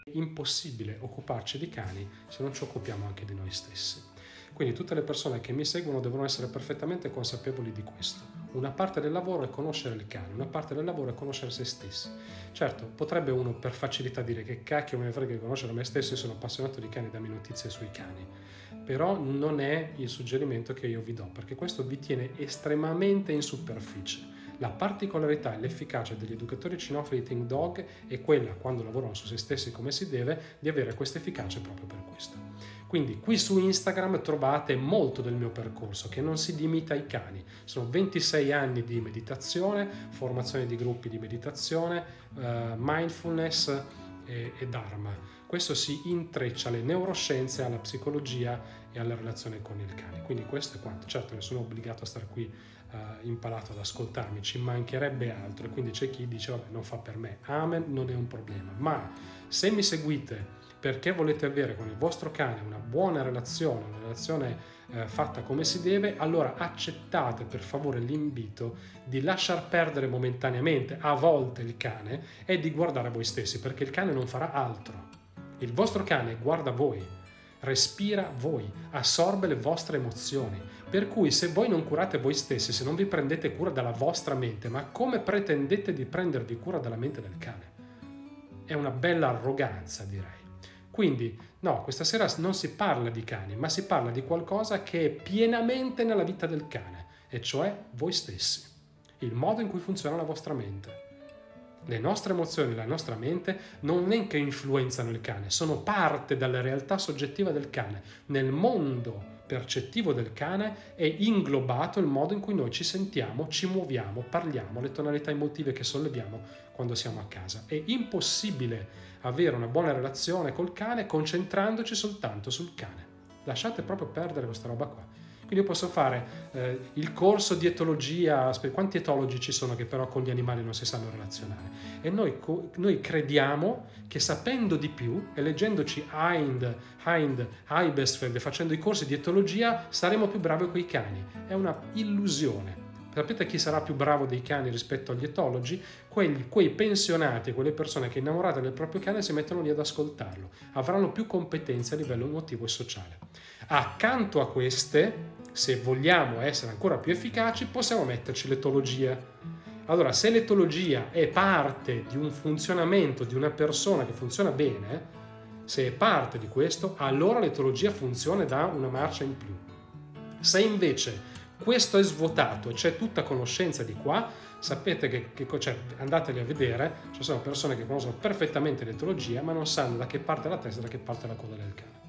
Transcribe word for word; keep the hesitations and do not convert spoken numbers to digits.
È impossibile occuparci di cani se non ci occupiamo anche di noi stessi. Quindi tutte le persone che mi seguono devono essere perfettamente consapevoli di questo. Una parte del lavoro è conoscere il cane, una parte del lavoro è conoscere se stessi. Certo, potrebbe uno per facilità dire che cacchio me ne frega di conoscere me stesso, io sono appassionato di cani, dammi notizie sui cani. Però non è il suggerimento che io vi do, perché questo vi tiene estremamente in superficie. La particolarità e l'efficacia degli educatori cinofili Think Dog è quella, quando lavorano su se stessi come si deve, di avere questa efficacia proprio per questo. Quindi qui su Instagram trovate molto del mio percorso che non si limita ai cani. Sono ventisei anni di meditazione, formazione di gruppi di meditazione, uh, mindfulness e, e Dharma. Questo si intreccia alle neuroscienze, alla psicologia e alla relazione con il cane. Quindi questo è quanto. Certo, ne sono obbligato a stare qui uh, impalato ad ascoltarmi, ci mancherebbe altro. E quindi c'è chi dice, vabbè, non fa per me. Amen, non è un problema. Ma se mi seguite perché volete avere con il vostro cane una buona relazione, una relazione eh, fatta come si deve, allora accettate per favore l'invito di lasciar perdere momentaneamente a volte il cane e di guardare voi stessi, perché il cane non farà altro. Il vostro cane guarda voi, respira voi, assorbe le vostre emozioni. Per cui se voi non curate voi stessi, se non vi prendete cura della vostra mente, ma come pretendete di prendervi cura della mente del cane? È una bella arroganza, direi. Quindi, no, questa sera non si parla di cani, ma si parla di qualcosa che è pienamente nella vita del cane, e cioè voi stessi, il modo in cui funziona la vostra mente. Le nostre emozioni, la nostra mente non è che influenzano il cane, sono parte della realtà soggettiva del cane. Nel mondo percettivo del cane è inglobato il modo in cui noi ci sentiamo, ci muoviamo, parliamo, le tonalità emotive che solleviamo quando siamo a casa. È impossibile avere una buona relazione col cane concentrandoci soltanto sul cane. Lasciate proprio perdere questa roba qua. Quindi io posso fare eh, il corso di etologia, quanti etologi ci sono che però con gli animali non si sanno relazionare? E noi, noi crediamo che sapendo di più e leggendoci Hind, Hind, Eibesfeld e facendo i corsi di etologia saremo più bravi con i cani. È una illusione. Sapete chi sarà più bravo dei cani rispetto agli etologi? Quelli, quei pensionati, quelle persone che innamorate del proprio cane si mettono lì ad ascoltarlo. Avranno più competenze a livello emotivo e sociale. Accanto a queste, se vogliamo essere ancora più efficaci, possiamo metterci l'etologia. Allora, se l'etologia è parte di un funzionamento di una persona che funziona bene, se è parte di questo, allora l'etologia funziona da una marcia in più. Se invece questo è svuotato e c'è tutta conoscenza di qua, sapete che, che cioè, andateli a vedere, ci sono persone che conoscono perfettamente l'etologia ma non sanno da che parte la testa e da che parte la coda del cane.